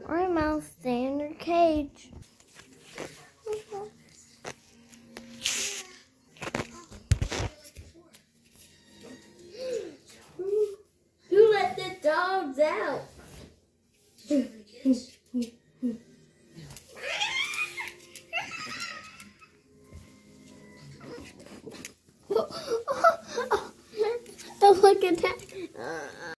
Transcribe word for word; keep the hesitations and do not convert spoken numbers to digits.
Alright, Mouse, stay in your cage. Who let the dogs out? Oh, look at that.